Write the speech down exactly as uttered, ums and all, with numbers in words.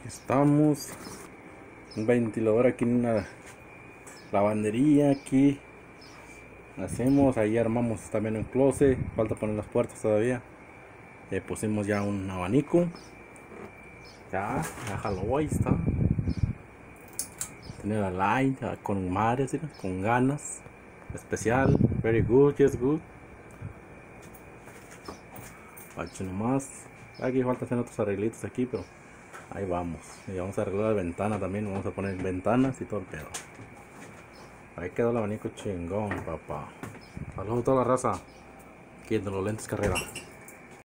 Estamos un ventilador aquí en una lavandería. Aquí hacemos, ahí armamos también el closet, falta poner las puertas todavía. Le pusimos ya un abanico, ya, ya jaló, ahí está. Tiene la light con mares, ¿sí? Con ganas, especial, very good, just good. Pacho nomás. Aquí falta hacer otros arreglitos aquí, pero ahí vamos. Y vamos a arreglar la ventana también, vamos a poner ventanas y todo el pedo. Ahí quedó el abanico chingón, papá. Saludos a toda la raza aquí de los lentes Carrera.